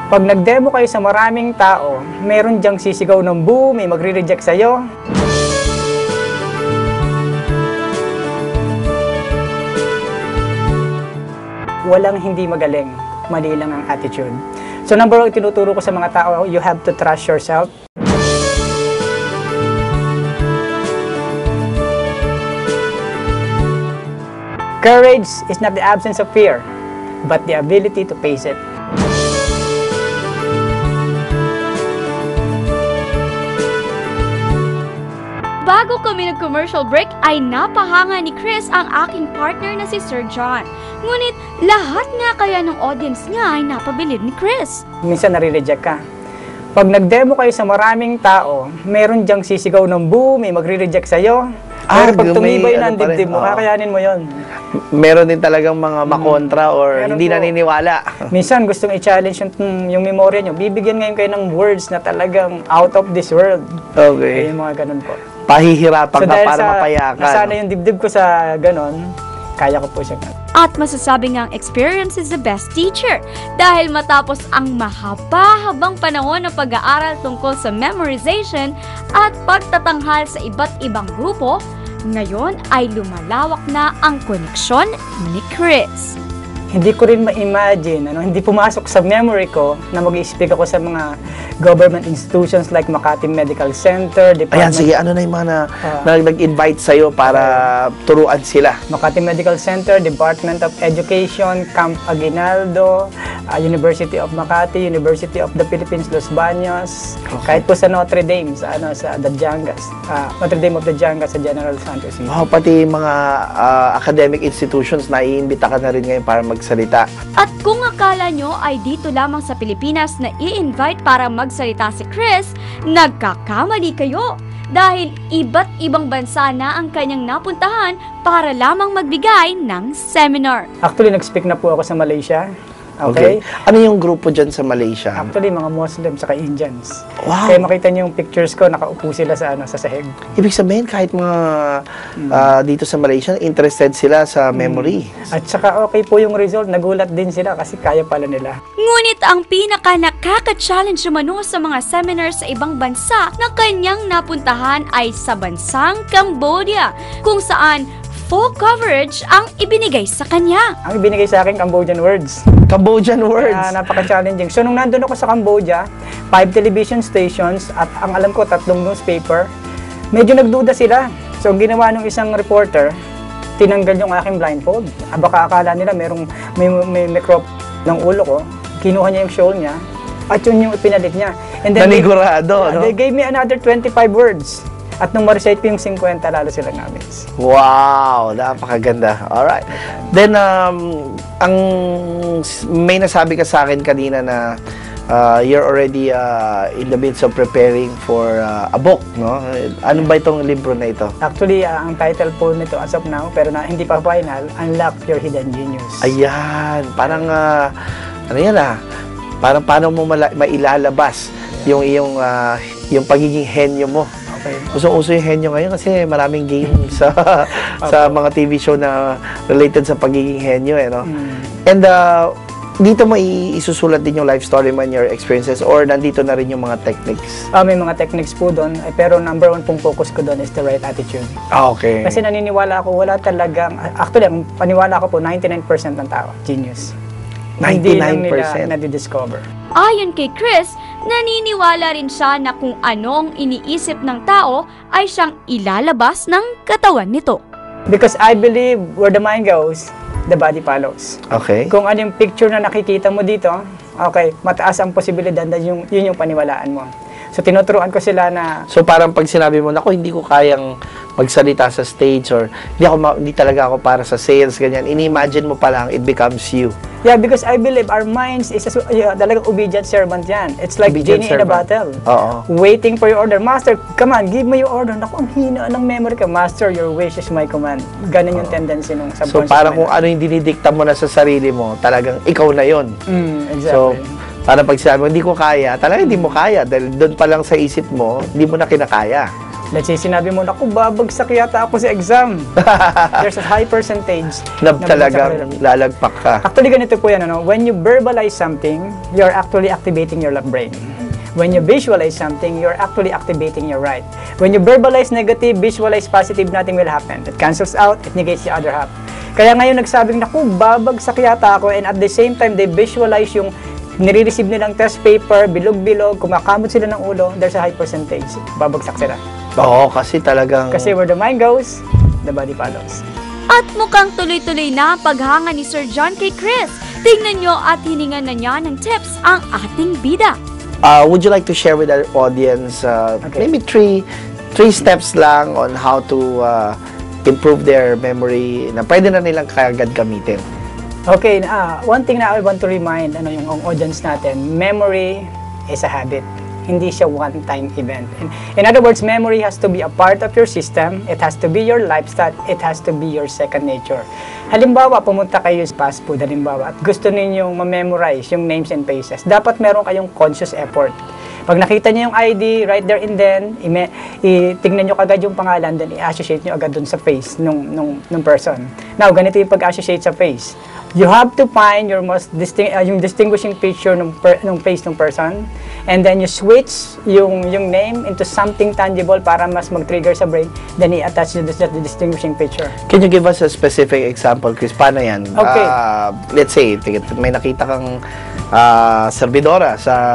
Pag nag-demo kayo sa maraming tao, meron diyang sisigaw ng boo, may magre-reject sa'yo. Walang hindi magaling, mali lang ang attitude. So number 1, tinuturo ko sa mga tao, you have to trust yourself. Courage is not the absence of fear, but the ability to face it. Bago kami nag-commercial break ay napahanga ni Chris ang aking partner na si Sir John. Ngunit lahat nga kaya ng audience niya ay napabilib ni Chris. Minsan nare-reject ka. Pag nag-demo kayo sa maraming tao, meron diyang sisigaw ng boo, may magre-reject sa'yo. Pero pag tumibay na ang dibdib mo, kakayanin mo yon. Meron din talagang mga makontra or hindi naniniwala. Minsan gustong i-challenge yung memorya nyo. Bibigyan ngayon kayo ng words na talagang out of this world. Okay. Kaya yung mga ganun po. Pahihirapan ka para mapayakan. Sana yung dibdib ko sa ganun, kaya ko po siya. At masasabi ngang experience is the best teacher dahil matapos ang mahaba-habang panahon ng pag-aaral tungkol sa memorization at pagtatanghal sa iba't ibang grupo, ngayon ay lumalawak na ang koneksyon ni Chris. Hindi ko rin ma-imagine, hindi pumasok sa memory ko na mag-i-speak ako sa mga government institutions like Makati Medical Center, Ayan, sige, ano na yung mga nag-invite sa'yo para turuan sila? Makati Medical Center, Department of Education, Camp Aguinaldo, University of Makati, University of the Philippines, Los Baños, kahit po sa Notre Dame, sa Dajangas, Notre Dame of Dajangas sa General Santos. Wow, pati mga academic institutions na iimbita ka na rin ngayon para magsalita. At kung akala nyo ay dito lamang sa Pilipinas na i-invite para magsalita si Chris, nagkakamali kayo dahil iba't ibang bansa na ang kanyang napuntahan para lamang magbigay ng seminar. Actually, nag-speak na po ako sa Malaysia. Okay? Ano yung grupo dyan sa Malaysia? Actually, mga Muslims saka Indians. Wow. Kaya makita niyo yung pictures ko, nakaupo sila sa sahig. Ibig sabihin, kahit mga dito sa Malaysia, interested sila sa memory. At saka okay po yung result. Nagulat din sila kasi kaya pala nila. Ngunit ang pinaka-nakaka-challenge umano sa mga seminars sa ibang bansa na kanyang napuntahan ay sa bansang Cambodia, kung saan full coverage ang ibinigay sa kanya. Ang ibinigay sa akin, Cambodian words. Cambodian words? Napaka-challenging. So, nung nandun ako sa Cambodia, 5 television stations at ang alam ko, 3 newspaper, medyo nagduda sila. So, ang ginawa ng isang reporter, tinanggal yung aking blindfold. Baka akala nila may micro ng ulo ko. Kinuha niya yung shawl niya at yun yung ipinalit niya. And then nanigurado, no? They gave me another 25 words. At nung ma-recite ko yung 50, lalo sila namin. Wow! Napakaganda. Alright. Then, may nasabi ka sa akin kanina na you're already in the midst of preparing for a book, no? Ano ba itong libro na ito? Actually, ang title po nito as of now, pero hindi pa final, Unlock Your Hidden Genius. Ayan. Parang, ano yan parang paano mo mailalabas yung iyong yung pagiging henyo mo. Okay. Uso-uso yung henyo ngayon kasi maraming games sa mga TV show na related sa pagiging henyo, no? And dito mo isusulat din yung life story mo and your experiences or nandito na rin yung mga techniques? May mga techniques po doon, pero number 1 pong focus ko doon is the right attitude. Okay. Kasi naniniwala ako, wala talagang, actually, ang paniwala ko po, 99% ng tao, genius. 99%? Hindi lang nila nadidiscover. Ayon kay Chris, naniniwala rin siya na kung anong iniisip ng tao ay siyang ilalabas ng katawan nito. Because I believe where the mind goes, the body follows. Okay. Kung ano yung picture na nakikita mo dito, okay, mataas ang posibilidad na yun yung paniwalaan mo. So, tinuturuan ko sila na... So, parang pag sinabi mo, naku, hindi ko kayang magsalita sa stage or hindi talaga ako para sa sales, ganyan. Ini-imagine mo pa lang, it becomes you. Yeah, because I believe our minds is talagang obedient servant yan. It's like genie in a bottle. Waiting for your order. Master, come on, give me your order. Naku, ang hina ng memory ka. Master, your wish is my command. Ganun yung tendency nung subconscious. So, parang kung ano yung dinidikta mo na sa sarili mo, talagang ikaw na yun. Exactly. So, para pag sinabi mo, hindi ko kaya, talagang hindi mo kaya. Dahil doon pa lang sa isip mo, hindi mo na kinakaya. Let's say, sinabi mo, naku, babagsak yata ako sa exam. There's a high percentage Na na talagang lalagpak ka. Actually, ganito po yan. Ano? When you verbalize something, you're actually activating your left brain. When you visualize something, you're actually activating your right. When you verbalize negative, visualize positive, nothing will happen. It cancels out, it negates the other half. Kaya ngayon nagsabing, naku, babagsak yata ako, and at the same time, they visualize yung nire-receive nilang test paper, bilog-bilog, kumakamot sila ng ulo, there's a high percentage. Babagsak sila. Oo, kasi talagang... Kasi where the mind goes, the body follows. At mukhang tuloy-tuloy na ang paghanga ni Sir John kay Chris. Tingnan nyo at hiningan na niya ng tips ang ating bida. Would you like to share with our audience Okay. maybe three steps lang on how to improve their memory na pwede na nilang kagad gamitin? Okay, one thing na I want to remind yung audience natin, memory is a habit. Hindi siya one-time event. In other words, memory has to be a part of your system. It has to be your lifestyle. It has to be your second nature. Halimbawa, pumunta kayo sa fast food, halimbawa, at gusto ninyong ma-memorize yung names and faces. Dapat meron kayong conscious effort. Pag nakita niyo yung ID, right there and then, tingnan niyo kagad yung pangalan, then i-associate niyo agad dun sa face nung person. Now, ganito yung pag-associate sa face. You have to find your most yung distinguishing feature ng face ng person, and then you switch yung name into something tangible para mas mag-trigger sa brain, then i-attach nyo the distinguishing feature. Can you give us a specific example, Chris? Paano yan? Okay. Let's say, may nakita kang servidora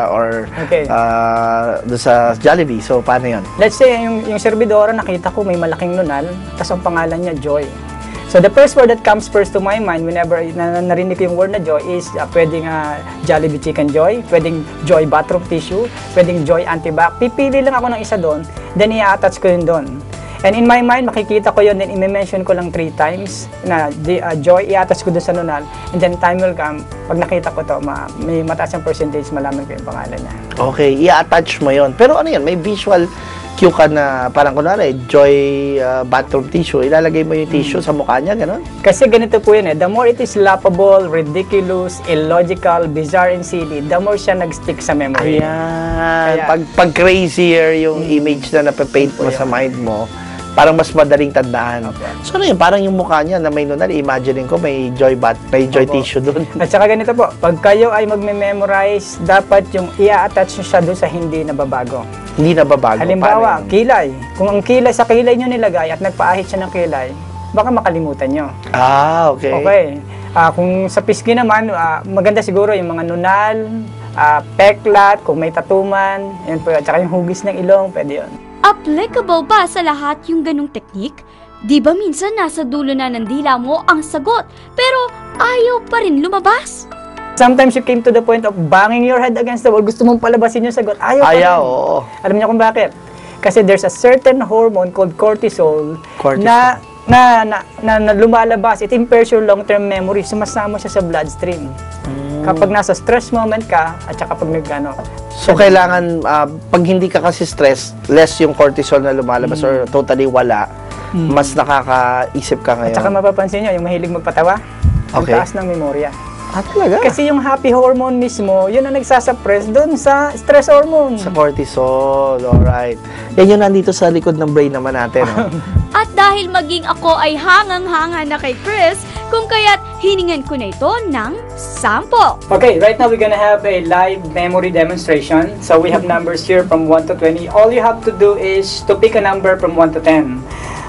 Okay. doon sa Jollibee. So, paano yan? Let's say, yung servidora, nakita ko may malaking nunal, tapos ang pangalan niya, Joy. So, the first word that comes first to my mind whenever narinig ko yung word na Joy is pwedeng Jollibee Chicken Joy, pwedeng Joy Bathroom Tissue, pwedeng Joy Antibac. Pipili lang ako ng isa doon, then i-attach ko yun doon. And in my mind, makikita ko yun, then i-mention ko lang 3 times na Joy, i-attach ko doon sa nunal, and then time will come, pag nakita ko to, may mataas ang percentage, malaman ko yung pangalan niya. Okay, i-attach mo yon. Pero ano yan, may visual cue ka na parang kunwari, Joy bathroom tissue, ilalagay mo yung tissue sa mukha niya, gano'n? Kasi ganito po yun the more it is laughable, ridiculous, illogical, bizarre, and silly, the more siya nag-stick sa memory. Ayan. Pag crazier yung image na napapaint mo sa mind mo, parang mas madaling tandaan. So ano yun, parang yung mukha niya na may nunal, imagine ko may Joy tissue doon. At saka ganito po, pag kayo ay magme-memorize, dapat yung i-attach nyo siya doon sa hindi nababago. Hindi na babago. Halimbawa, kilay. Kung ang kilay sa kilay nyo nilagay at nagpaahit siya ng kilay, baka makalimutan nyo. Okay. Okay. Kung sa pisngi naman, maganda siguro yung mga nunal, peklat, kung may tatuman, yan po, at saka yung hugis ng ilong, pwede yun. Applicable ba sa lahat yung ganong teknik? Di ba minsan nasa dulo na ng dila mo ang sagot, pero ayaw pa rin lumabas? Sometimes you came to the point of banging your head against the wall. Gusto mong palabasin yung sagot. Ayaw pa rin. Oo. Alam niyo kung bakit? Kasi there's a certain hormone called cortisol. Cortisol. na lumalabas. It impairs your long-term memory. Sumasama siya sa bloodstream. Kapag nasa stress moment ka, at saka pag nagano. So, kailangan, pag hindi ka kasi stress, less yung cortisol na lumalabas or totally wala, mas nakakaisip ka ngayon. At saka mapapansin nyo, yung mahilig magpatawa, ang Okay. taas ng memorya. Talaga? Kasi yung happy hormone mismo, yun ang nagsasuppress doon sa stress hormone. Sa cortisol, alright. Yan yung nandito sa likod ng brain naman natin. No? At dahil maging ako ay hangang-hanga na kay Chris, kung kaya't hiningan ko na ito ng sample. Okay, right now we're gonna have a live memory demonstration. So we have numbers here from 1 to 20. All you have to do is to pick a number from 1 to 10.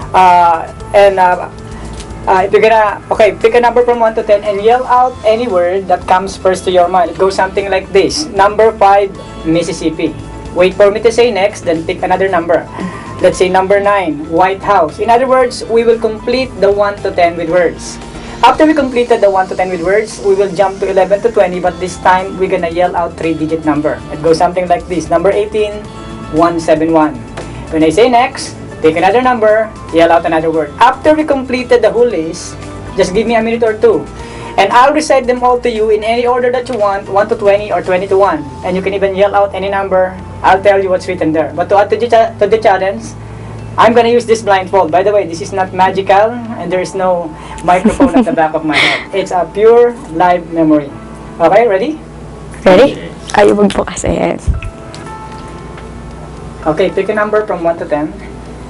If you're gonna, pick a number from 1 to 10 and yell out any word that comes first to your mind. It goes something like this. Number 5, Mississippi. Wait for me to say next, then pick another number. Let's say number 9, White House. In other words, we will complete the 1 to 10 with words. After we completed the 1 to 10 with words, we will jump to 11 to 20, but this time, we're gonna yell out 3-digit number. It goes something like this. Number 18, 171. When I say next, pick another number, yell out another word. After we completed the whole list, just give me a minute or two. And I'll recite them all to you in any order that you want, 1 to 20 or 20 to 1. And you can even yell out any number. I'll tell you what's written there. But to add to the challenge, I'm gonna use this blindfold. By the way, this is not magical, and there is no microphone at the back of my head. It's a pure live memory. Okay, ready? Ready? Ay, wag po kasi. Okay, pick a number from 1 to 10.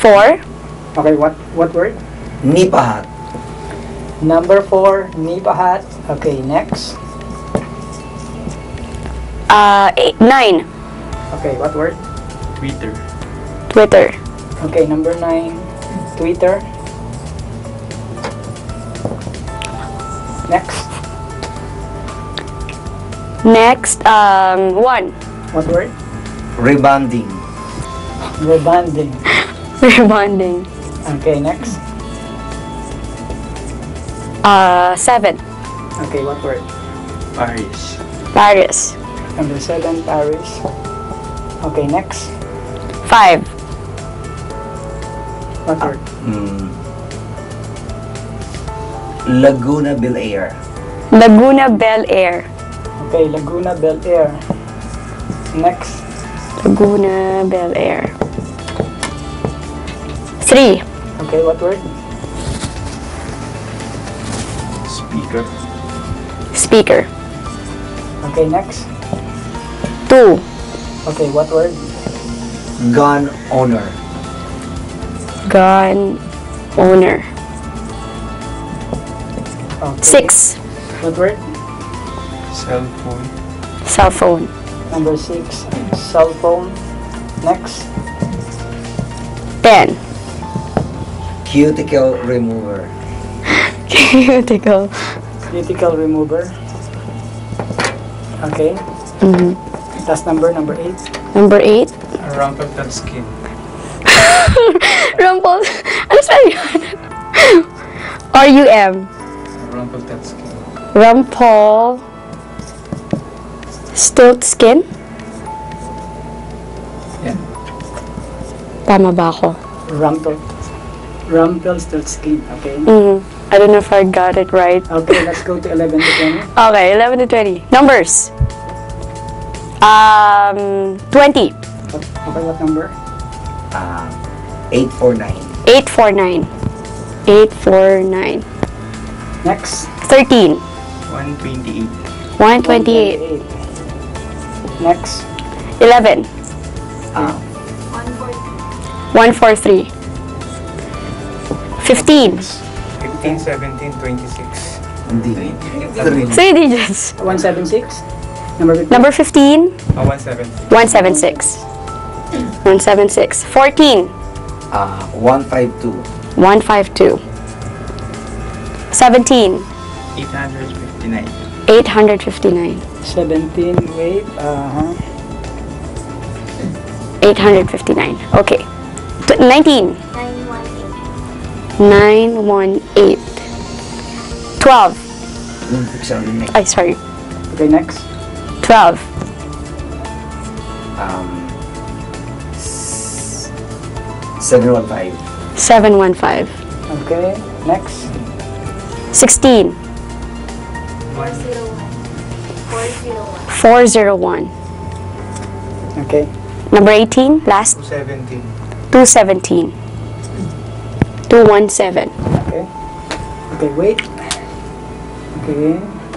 4. Okay, what word? Nipahat. Number 4, Nipahat. Okay, next. 9. Okay, what word? Twitter. Twitter. Okay, number 9, Twitter. Next. Next, 1. What word? Rebonding. Rebonding. Rebonding. Okay, next. 7. Okay, what word? Paris. Paris. Number 7, Paris. Okay, next. 5. What word? Laguna Bel Air. Laguna Bel Air. Okay, Laguna Bel Air. Next. Laguna Bel Air. 3. Okay, what word? Speaker. Speaker. Okay, next. 2. Okay, what word? Gun owner. Gun owner. Okay. 6. What word? Cell phone. Cell phone. Number 6, cell phone. Next. 10. Cuticle remover. Cuticle. Cuticle remover. Okay. Mhm. Last number 8. Number 8. Rumpleton skin. Rumple. Ano spelling yun? R-U-M. Rumpleton skin. Rumple. Stilt skin? Yan. Tama ba ako? Rumpelstiltskin. Okay. I don't know if I got it right. Okay, let's go to 11 to 20. Okay, 11 to 20. Numbers. 20. Okay, what number? 849. 849. 849. Next. 13. 128. 128. Next. 11. 143. 15. 15, 17, 26. Hindi. 3 digits. 176. Number 15. Number 15. 176. 176. 176. 14. 152. 152. 17. 859. 859. 17. Wait. 859. Okay. 19. 918. 12. Ay, sorry. Okay, next. 12. 715. 715. Okay, next. 16. 401. Okay. Number 18. Last. 217. 217. 217. Okay. Okay, wait. Okay.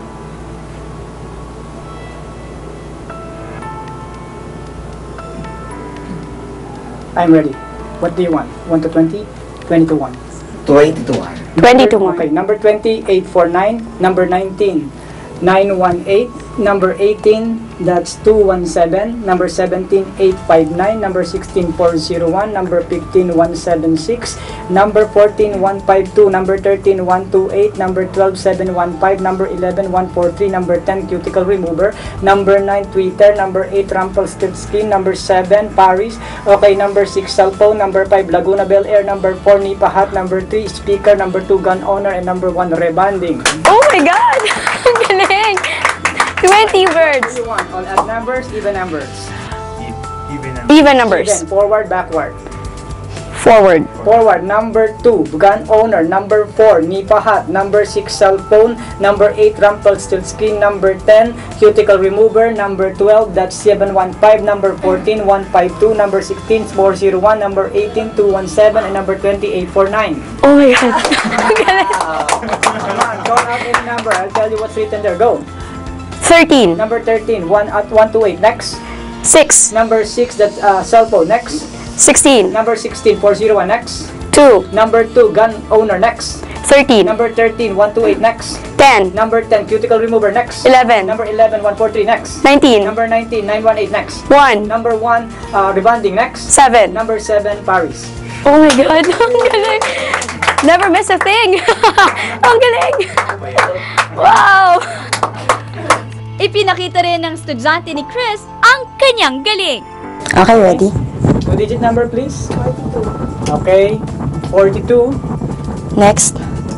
I'm ready. What do you want? 1 to 20? 20 to 1. 20 to 1. 20 to 1. Okay, number 20, 849. Number 19, 918. Number 18, that's 217. Number 17, 859. Number 16, 401. Number 15, 176. Number 14, 152. Number 13, 128. Number 12, 715. Number 11, 143. Number 10, cuticle remover. Number 9, Twitter. Number 8, Rumpelstiltskin. Number 7, Paris. Okay, number 6, cell phone. Number 5, Laguna Bel Air. Number 4, Nipahat. Number 3, speaker. Number 2, gun owner. And number 1, rebonding. Oh my God! Ang galing! 20 words. What do you want? All odd numbers, even numbers? Even numbers. Even, forward, backward. Forward. Forward, number 2, gun owner. Number 4, Nipahat. Number 6, cell phone. Number 8, Rumpelstiltskin. Number 10, cuticle remover. Number 12, that's 715. Number 14, 152. Number 16, 401. Number 18, 217. And number 20, 849. Oh my God. Ang galing. Come on, count out any number. I'll tell you what's written there. Go. 13. Number 13, 1 at 1 to 8. Next. 6. Number 6, that's cell phone. Next. 16. Number 16, 401 next. 2. Number 2, gun owner next. 13. Number 13, 128 next. 10. Number 10, cuticle remover next. 11. Number 11, 143 next. 19. Number 19, 918 next. 1. Number 1, rebonding next. 7. Number 7, Paris. Oh my God, ang galing. Never miss a thing. Ang galing. Wow. Ipinakita rin ng estudyante ni Chris ang kanyang galing. Okay, ready? 2-digit number, please. 42. Okay. 42. Next.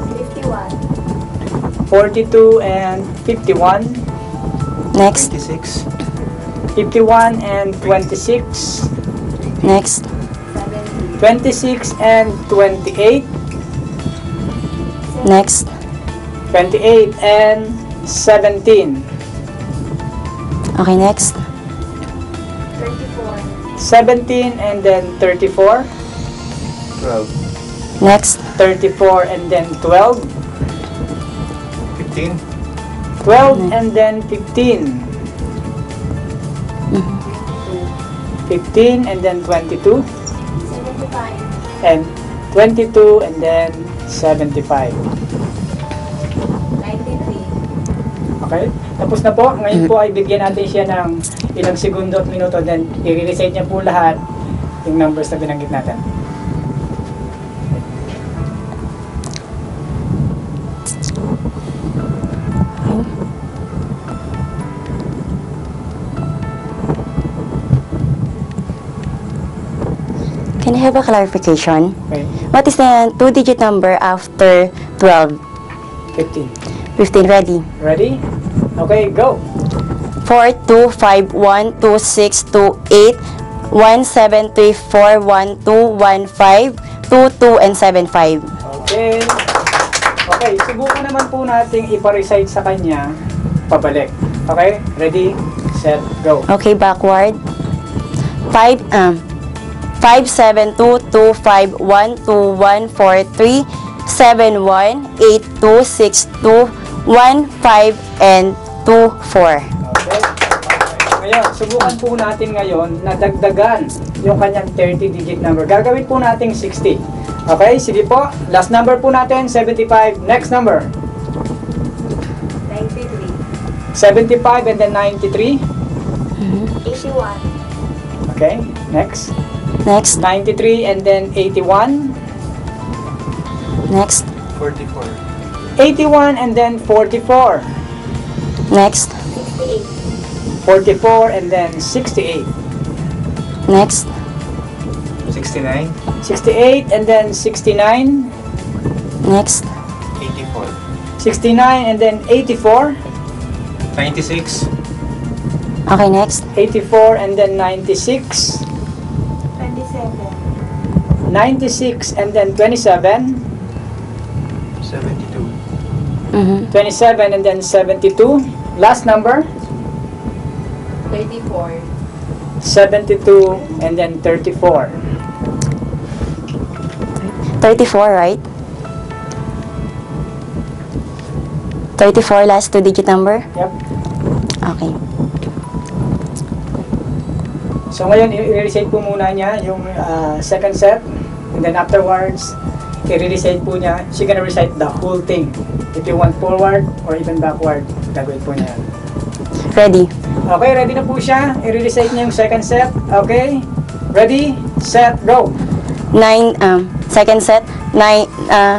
42 and 51. Next. 26. 51 and 26. Next. 26 and 28. Next. 28 and 17. Okay, next. 17 and then 34. 12. Next. 34 and then 12. 15. 12 and then 15. 15 and then 22. And 22 and then 75. Okay? Tapos na po. Ngayon po ay bigyan natin siya ng ilang segundo at minuto. Then, i-recite niya po lahat yung numbers na binanggit natin. Can I have a clarification? Okay? What is the 2-digit number after 12? 15. 15, ready? Ready? Okay, go! 4, 2, 5, 1, 2, 6, 2, 8, 1, 7, 3, 4, 1, 2, 1, 5, 2, 2, and 7, 5. Okay. Okay, subukan naman po nating ipa-recite sa kanya pabalik. Okay? Ready, set, go. Okay, backward. 5, 7, 2, 2, 5, 1, 2, 1, 4, 3, 7, 1, 8, 2, 6, 2, 1, 5, and 2, 4. Okay? Ngayon, subukan po natin ngayon na dagdagan yung kanyang 30-digit number. Gagawin po natin 60. Okay? Sige po. Last number po natin, 75. Next number. 93. 75 and then 93. 81. Okay? Next. Next. 93 and then 81. Next. 44. 81 and then 44. Next. 44 and then 68. Next. 69. 68 and then 69. Next. 84. 69 and then 84. 96. Okay, next. 84 and then 96. 27. 96 and then 27. 72. 27 and then 72. Last number. 34. 72 and then 34. 34, right? 34, last 2-digit number? Yep. Okay. So ngayon, i-recite po muna niya yung second set. And then afterwards, i-recite po niya. She's gonna recite the whole thing. If you want forward or even backward, gagawin po niya. Ready? Okay, ready na po siya. I-recite niya yung second set. Okay? Ready, set, go! 9, second set, 9,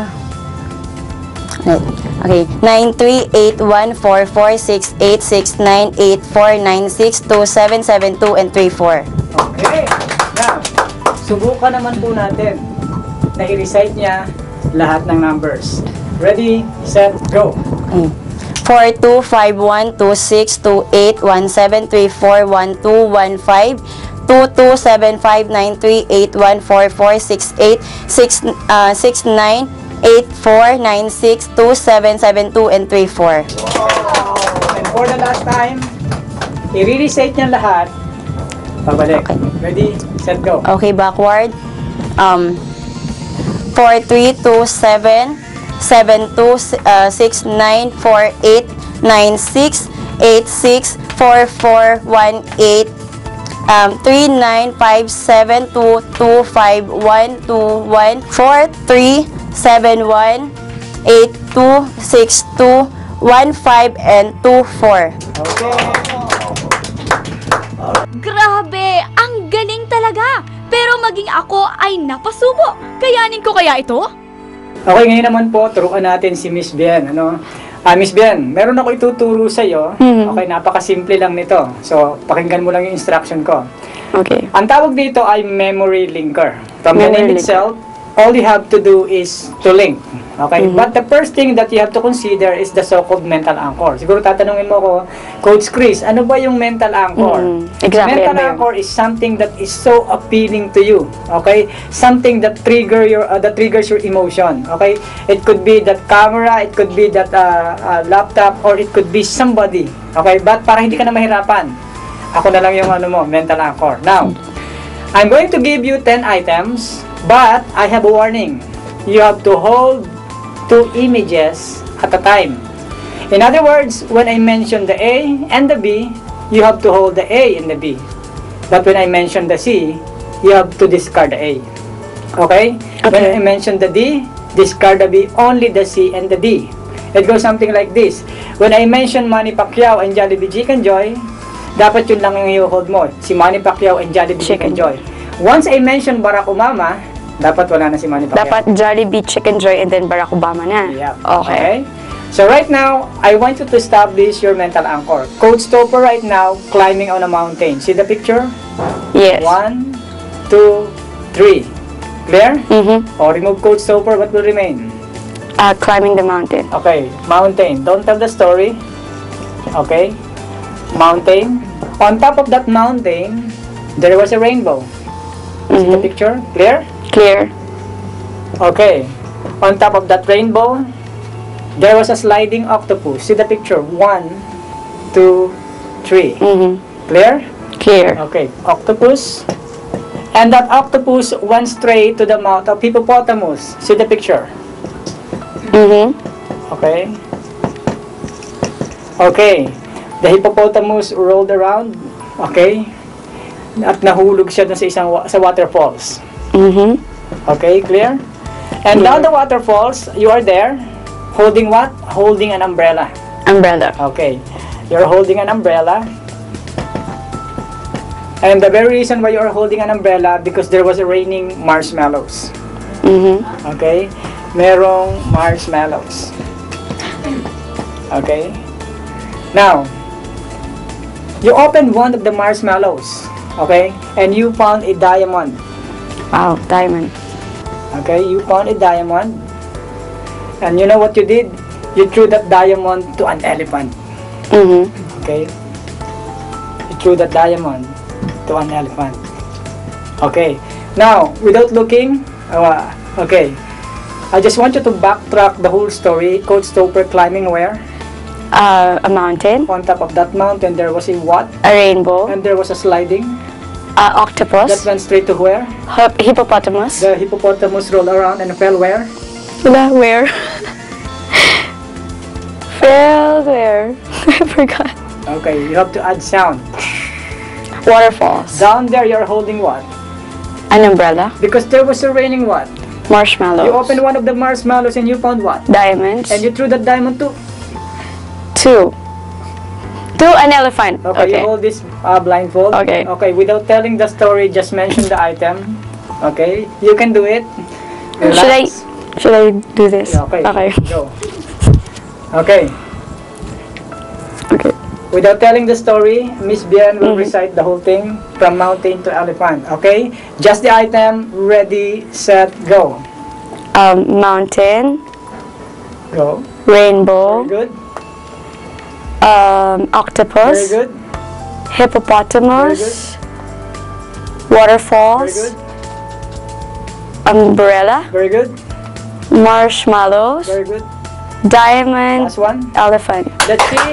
okay, 9, 3, 8, 1, 4, 4, 6, 8, 6, 9, 8, 4, 9, 6, 2, 7, 7, 2, and 3, 4. Okay. Now, subukan naman po natin na i-recite niya lahat ng numbers. Ready, set, go! Okay. 4, 2, 5, 1, 2, 6, 2, 8, 1, 7, 3, 4, 1, 2, 1, 5, 2, 2, 7, 5, 9, 3, 8, 1, 4, 4, 6, 8, 6, 6, 9, 8, 4, 9, 6, 2, 7, 7, 2, and 3, 4. And for the last time, i-recite niya lahat. Pabalik. Okay. Ready, set, go! Okay, backward. 4, 3, 2, 7, 7, 2, 6, 9, 4, 8, 9, 6, 8, 6, 4, 4, 1, 8, 39572251214371826215 and 24. Grabe! Ang galing talaga! Pero maging ako ay napasubo. Kayanin ko kaya ito? Okay, ngayon naman po, turuan natin si Miss Bien. Ano? Miss Bien, meron ako ituturo sa iyo. Okay, napakasimple lang nito. So, pakinggan mo lang yung instruction ko. Okay. Ang tawag dito ay memory linker. From the Memory name linker. itself, all you have to do is to link. Okay? But the first thing that you have to consider is the so-called mental anchor. Siguro tatanungin mo ko, Coach Chris, ano ba yung mental anchor? Exactly. Mental anchor is something that is so appealing to you. Okay? Something that triggers your emotion. Okay? It could be that camera, it could be that laptop, or it could be somebody. Okay? But para hindi ka na mahirapan, ako na lang yung mental anchor. Now, I'm going to give you 10 items, but I have a warning. You have to hold 2 images at a time. In other words, when I mention the A and the B, you have to hold the A and the B. But when I mention the C, you have to discard the A. Okay? When I mention the D, discard the B, only the C and the D. It goes something like this. When I mention Manny Pacquiao and Jollibee Chicken Joy, dapat yun lang yung i-hold mo. Si Manny Pacquiao and Jollibee Chicken Joy. Once I mention Barack Obama, dapat wala na si Manny Pacquiao. Dapat Jollibee Chicken Joy and then Barack Obama na. Yep. Okay. So right now, I want you to establish your mental anchor. Coach Topper right now climbing on a mountain. See the picture? Yes. 1, 2, 3. Clear? Or remove Coach Topper, what will remain? Climbing the mountain. Okay, mountain. Don't tell the story. Okay? Mountain. On top of that mountain, there was a rainbow. See the picture? Clear? Clear. Okay. On top of that rainbow, there was a sliding octopus. See the picture? 1, 2, 3. Clear? Clear. Okay. Octopus. And that octopus went straight to the mouth of hippopotamus. See the picture? Okay. Okay. The hippopotamus rolled around. Okay. At nahulog siya dun sa waterfalls. Okay, clear? And down the waterfalls, you are there, holding what? Holding an umbrella. Umbrella. Okay, you're holding an umbrella. And the very reason why you are holding an umbrella, because there was a raining marshmallows. Okay, merong marshmallows. Okay, now, you open one of the marshmallows. Okay, and you found a diamond. Wow, diamond. Okay, you found a diamond. And you know what you did? You threw that diamond to an elephant. Okay? You threw that diamond to an elephant. Okay. Now, without looking, okay. I just want you to backtrack the whole story. Coach Topper climbing where? A mountain. On top of that mountain, there was a what? A rainbow. And there was a sliding. That Octopus. went straight to where? Hippopotamus. The hippopotamus rolled around and fell where? Where? Fell where? I forgot. Okay, you have to add sound. Waterfalls. Down there, you're holding what? An umbrella. Because there was a raining what? Marshmallows. You opened one of the marshmallows and you found what? Diamonds. And you threw that diamond to? To an elephant. Okay, you hold this blindfold. Okay. Okay, without telling the story, just mention the item. Okay, you can do it. Relax. Should I do this? Yeah, okay. Okay. Go. Okay. Okay. Without telling the story, Miss Bien will recite the whole thing from mountain to elephant. Okay? Just the item. Ready, set, go. Mountain. Go. Rainbow. Very good. Octopus. Very good. Hippopotamus. Very Waterfalls. good. Umbrella. Very good. Marshmallows. Very good. Diamond. Last one. Elephant. Let's see.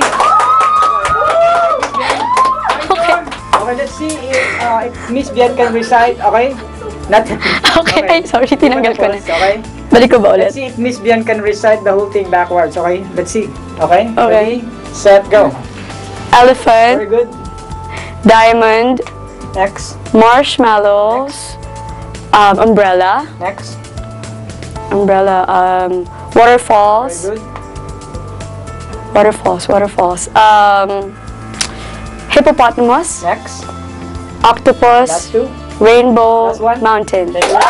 Okay, let's see if Miss Bien can recite. Okay? Not. Okay, ay, sorry, tinanggal ko na. Okay? Balik ko ba ulit? Let's see if Miss Bien can recite the whole thing backwards. Okay? Let's see. Okay? Okay. Ready, set, go. Very Elephant. good. Diamond. Next. Marshmallows. Umbrella. Next. Umbrella. Very Waterfalls. good. Waterfalls. Hippopotamus. Next. Octopus. Last two. Rainbow. Last one. Mountain.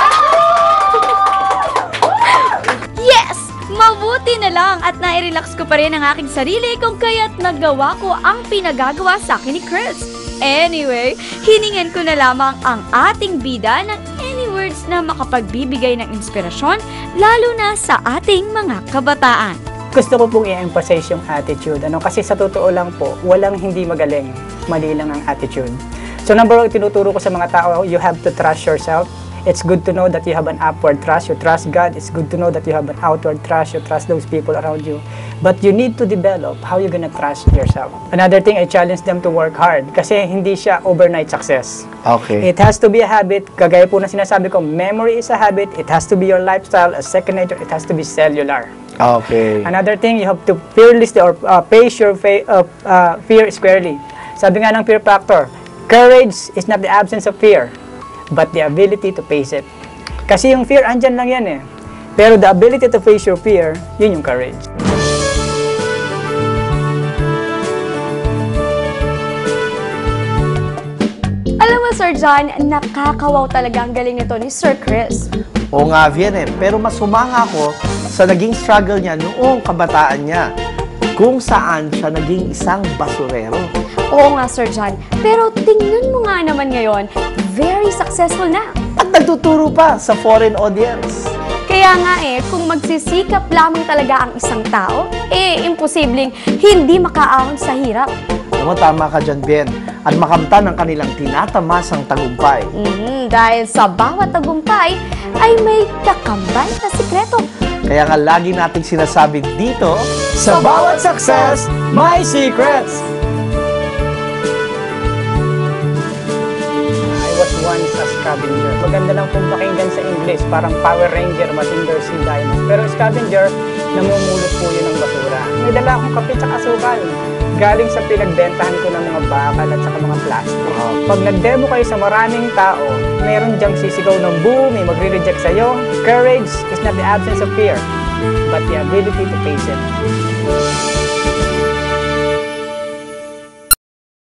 Yes! Mabuti na lang at nai-relax ko pa rin ang aking sarili kung kaya't nagawa ko ang pinagagawa sa akin ni Chris. Anyway, hiningan ko na lamang ang ating bida ng any words na makapagbibigay ng inspirasyon, lalo na sa ating mga kabataan. Gusto ko pong i-emphasize yung attitude. Kasi sa totoo lang po, walang hindi magaling. Mali lang ang attitude. So number one, tinuturo ko sa mga tao, you have to trust yourself. It's good to know that you have an upward trust. You trust God. It's good to know that you have an outward trust. You trust those people around you. But you need to develop how you're gonna trust yourself. Another thing, I challenge them to work hard. Kasi hindi siya overnight success. Okay. It has to be a habit. Kagaya po na sinasabi ko, memory is a habit. It has to be your lifestyle. A second nature, it has to be cellular. Okay. Another thing, you have to fearlessly or face your fear squarely. Sabi nga ng fear factor, courage is not the absence of fear, but the ability to face it. Kasi yung fear, andyan lang yan eh. Pero the ability to face your fear, yun yung courage. Alam mo, Sir John, nakakawaw talaga ang galing nito ni Sir Chris. Oo nga, Vian eh. Pero mas sumanga ako sa naging struggle niya noong kabataan niya. Kung saan siya naging isang basurero. Oo nga, Sir John. Pero tingnan mo nga naman ngayon, very successful na. At nagtuturo pa sa foreign audience. Kaya nga kung magsisikap lamang talaga ang isang tao, imposibleng hindi makaahon sa hirap. Alam mo, tama ka dyan, Bien. At makamtan ang kanilang tinatamasang tagumpay. Dahil sa bawat tagumpay ay may kakambal na sikreto. Kaya nga lagi nating sinasabi dito, Sa bawat success, may secrets! I was once a scavenger. Maganda lang kung pakinggan sa English, parang Power Ranger, Mazinger Z Diamonds. Pero scavenger, namumulot po yun ng basura. May dala akong kape tsaka asukal. Galing sa pinagbentahan ko ng mga bakal at saka mga plastic. Pag nag-demo kayo sa maraming tao, meron diyang sisigaw ng boo, may magre-reject sa'yo. Courage is not the absence of fear, but the ability to face it.